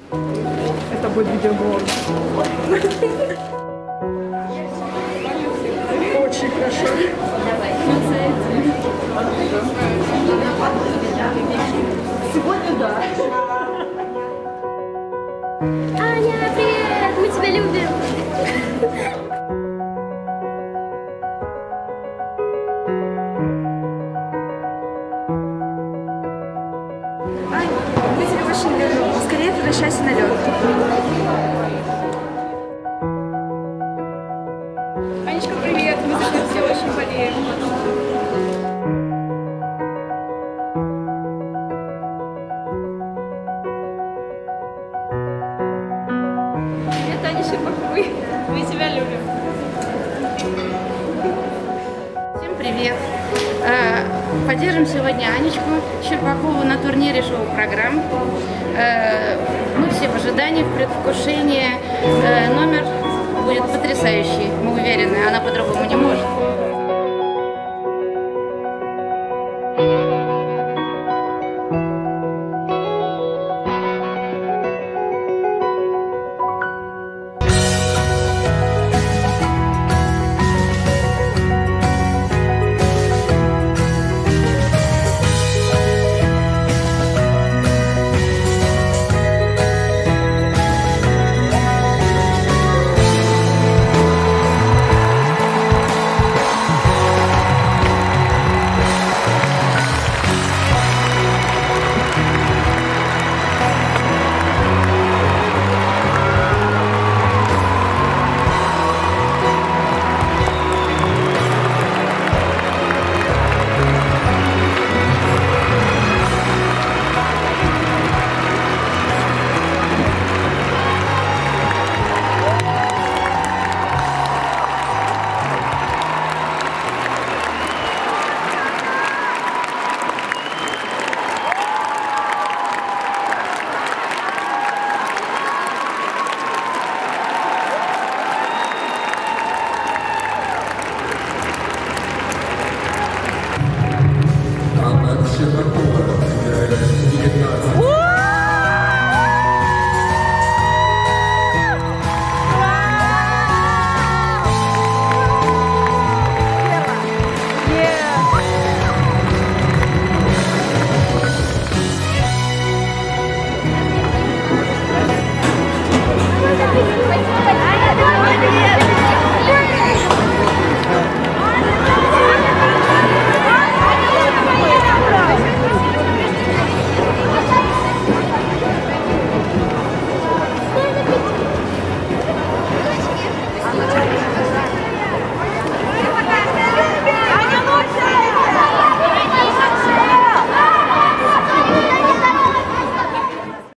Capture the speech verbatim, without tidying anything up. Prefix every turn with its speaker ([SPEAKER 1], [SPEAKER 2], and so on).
[SPEAKER 1] Это будет видеоблог. Очень хорошо. Сегодня да.
[SPEAKER 2] Аня, привет! Мы тебя любим!
[SPEAKER 1] Аня, мы тебя очень любим. Скорее возвращайся на лед. Анечка, привет! Мы за тебя все очень болеем. Привет, Аня Щербаковой. Мы тебя любим.
[SPEAKER 3] Всем привет! Поддержим сегодня Анечку Щербакову на турнире шоу-программ. Мы все в ожидании, в предвкушении. Номер будет потрясающий, мы уверены, она по-другому не может.